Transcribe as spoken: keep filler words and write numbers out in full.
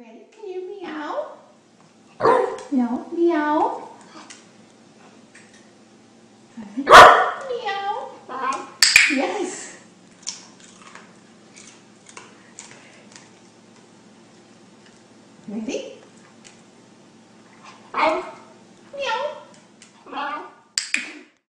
Ready? Can you meow? No, meow. Meow. Yes. Ready?